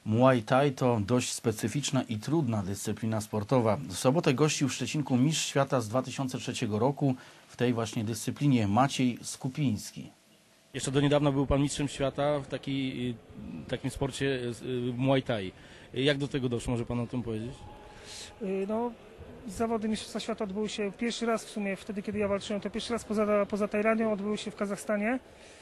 Muay Thai to dość specyficzna i trudna dyscyplina sportowa. W sobotę gościł w Szczecinku mistrz świata z 2003 roku w tej właśnie dyscyplinie Maciej Skupiński. Jeszcze do niedawna był pan mistrzem świata w takim sporcie Muay Thai. Jak do tego doszło? Może pan o tym powiedzieć? No, zawody Mistrzostwa Świata odbyły się pierwszy raz w sumie wtedy, kiedy ja walczyłem, to pierwszy raz poza Tajlandią, odbyły się w Kazachstanie.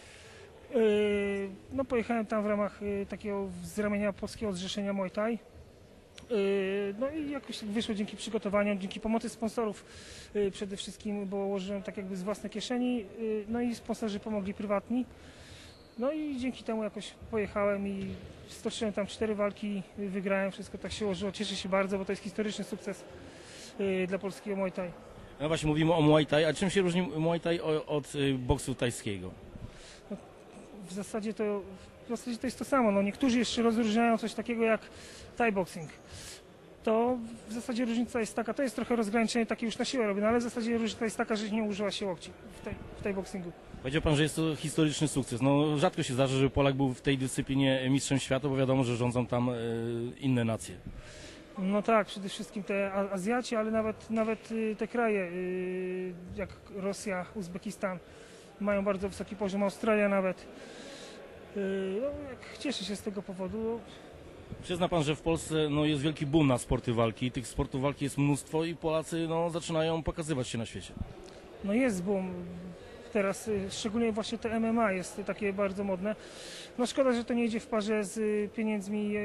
No, pojechałem tam w ramach takiego z ramienia Polskiego Zrzeszenia Muay Thai. No i jakoś wyszło dzięki przygotowaniom, dzięki pomocy sponsorów przede wszystkim, bo łożyłem tak jakby z własnej kieszeni, no i sponsorzy pomogli prywatni. No i dzięki temu jakoś pojechałem i stoczyłem tam 4 walki, wygrałem, wszystko tak się ułożyło. Cieszę się bardzo, bo to jest historyczny sukces dla polskiego Muay Thai. No właśnie, mówimy o Muay Thai, a czym się różni Muay Thai od boksu tajskiego? No, w zasadzie to jest to samo. No, niektórzy jeszcze rozróżniają coś takiego jak Thai boxing. To w zasadzie różnica jest taka, to jest trochę rozgraniczenie takie już na siłę robione, ale w zasadzie różnica jest taka, że nie używa się łokci w Thai boxingu. Powiedział pan, że jest to historyczny sukces. No rzadko się zdarza, że Polak był w tej dyscyplinie mistrzem świata, bo wiadomo, że rządzą tam inne nacje. No tak, przede wszystkim te Azjaci, ale nawet te kraje jak Rosja, Uzbekistan mają bardzo wysoki poziom, Australia nawet. No, cieszę się z tego powodu. Przyzna pan, że w Polsce jest wielki boom na sporty walki, tych sportów walki jest mnóstwo i Polacy zaczynają pokazywać się na świecie. No jest boom. Teraz szczególnie właśnie te MMA jest takie bardzo modne. No szkoda, że to nie idzie w parze z pieniędzmi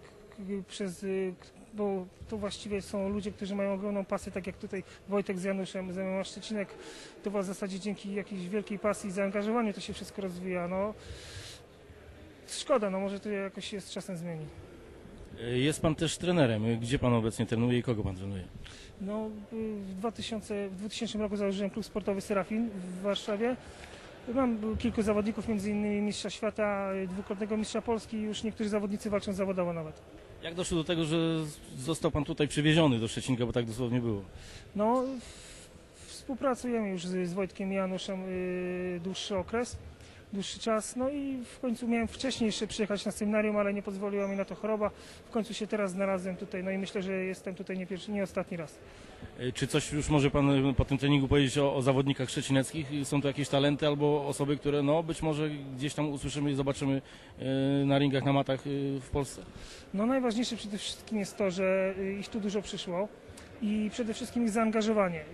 bo to właściwie są ludzie, którzy mają ogromną pasję, tak jak tutaj Wojtek z Januszem, z MMA Szczecinek. To w zasadzie dzięki jakiejś wielkiej pasji i zaangażowaniu to się wszystko rozwija. No, szkoda, no może to jakoś się z czasem zmieni. Jest pan też trenerem. Gdzie pan obecnie trenuje i kogo pan trenuje? No, w 2000 roku założyłem klub sportowy Serafin w Warszawie. Mam kilku zawodników, m.in. mistrza świata, dwukrotnego mistrza Polski i już niektórzy zawodnicy walczą zawodowo nawet. Jak doszło do tego, że został pan tutaj przywieziony do Szczecinka, bo tak dosłownie było? No, współpracujemy już z Wojtkiem i Januszem dłuższy czas, no i w końcu miałem wcześniej jeszcze przyjechać na seminarium, ale nie pozwoliła mi na to choroba. W końcu się teraz znalazłem tutaj, no i myślę, że jestem tutaj nie pierwszy, nie ostatni raz. Czy coś już może pan po tym treningu powiedzieć o zawodnikach szczecineckich? Są to jakieś talenty albo osoby, które być może gdzieś tam usłyszymy i zobaczymy na ringach, na matach w Polsce? No najważniejsze przede wszystkim jest to, że ich tu dużo przyszło i przede wszystkim ich zaangażowanie.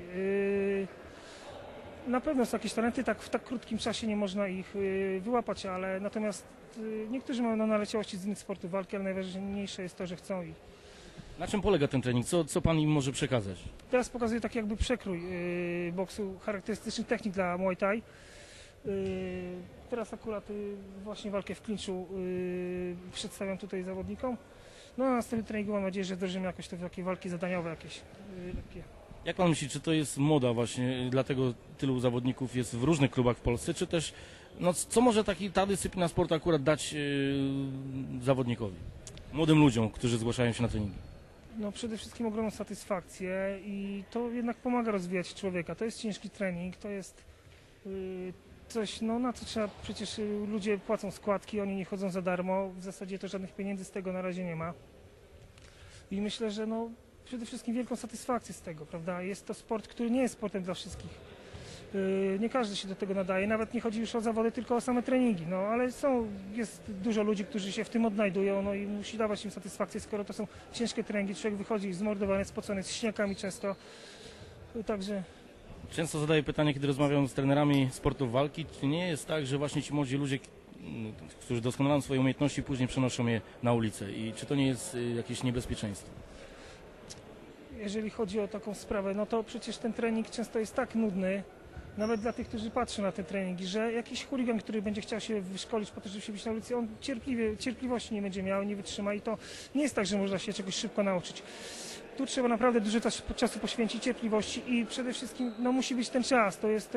Na pewno są jakieś talenty, w tak krótkim czasie nie można ich wyłapać, ale natomiast niektórzy mają naleciałości z innych sportów walki, ale najważniejsze jest to, że chcą ich. Na czym polega ten trening? Co pan im może przekazać? Teraz pokazuję taki jakby przekrój boksu, charakterystycznych technik dla Muay Thai. Teraz akurat właśnie walkę w klinczu przedstawiam tutaj zawodnikom. No a na następnym treningu mam nadzieję, że wdrożymy jakoś to w takie walki zadaniowe jakieś lekkie. Jak pan myśli, czy to jest moda właśnie, dlatego tylu zawodników jest w różnych klubach w Polsce, czy też, co może ta dyscyplina sportu akurat dać zawodnikowi, młodym ludziom, którzy zgłaszają się na treningi? No przede wszystkim ogromną satysfakcję i to jednak pomaga rozwijać człowieka. To jest ciężki trening, to jest coś, na co trzeba, przecież ludzie płacą składki, oni nie chodzą za darmo, w zasadzie to żadnych pieniędzy z tego na razie nie ma. I myślę, że przede wszystkim wielką satysfakcję z tego, prawda? Jest to sport, który nie jest sportem dla wszystkich. Nie każdy się do tego nadaje, nawet nie chodzi już o zawody, tylko o same treningi, ale jest dużo ludzi, którzy się w tym odnajdują, i musi dawać im satysfakcję, skoro to są ciężkie treningi, człowiek wychodzi zmordowany, spocony, z śniakami często, także... Często zadaję pytanie, kiedy rozmawiam z trenerami sportów walki, czy nie jest tak, że właśnie ci młodzi ludzie, którzy doskonalają swoje umiejętności, później przenoszą je na ulicę i czy to nie jest jakieś niebezpieczeństwo? Jeżeli chodzi o taką sprawę, to przecież ten trening często jest tak nudny, nawet dla tych, którzy patrzą na te treningi, że jakiś chuligan, który będzie chciał się wyszkolić po to, żeby się być na ulicy, on cierpliwości nie będzie miał, nie wytrzyma i to nie jest tak, że można się czegoś szybko nauczyć. Tu trzeba naprawdę dużo czasu poświęcić, cierpliwości i przede wszystkim musi być ten czas.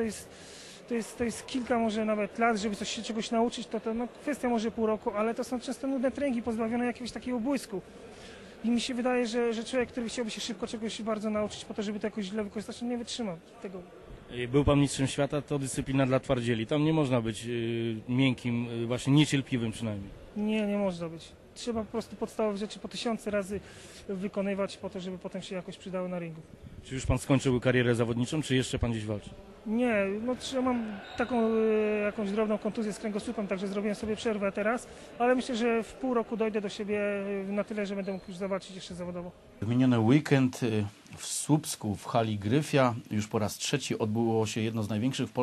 To jest kilka może nawet lat, żeby czegoś nauczyć, to kwestia może pół roku, ale to są często nudne treningi pozbawione jakiegoś takiego błysku. I mi się wydaje, że człowiek, który chciałby się szybko czegoś bardzo nauczyć po to, żeby to jakoś źle wykorzystać, nie wytrzyma tego. Był pan mistrzem świata, to dyscyplina dla twardzieli. Tam nie można być miękkim, właśnie niecierpliwym przynajmniej. Nie można być. trzeba po prostu podstawowe rzeczy po 1000 razy wykonywać po to, żeby potem się jakoś przydały na ringu. Czy już pan skończył karierę zawodniczą, czy jeszcze pan gdzieś walczy? Nie, no mam taką jakąś drobną kontuzję z kręgosłupem, także zrobiłem sobie przerwę teraz, ale myślę, że w pół roku dojdę do siebie na tyle, że będę mógł już zawalczyć jeszcze zawodowo. W miniony weekend w Słupsku w hali Gryfia już po raz trzeci odbyło się jedno z największych w Polsce